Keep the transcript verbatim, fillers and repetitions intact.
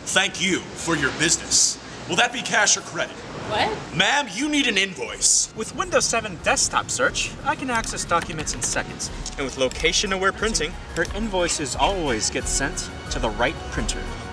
thank you for your business. Will that be cash or credit? What? Ma'am, you need an invoice. With Windows seven Desktop Search, I can access documents in seconds. And with location-aware printing, her invoices always get sent to the right printer.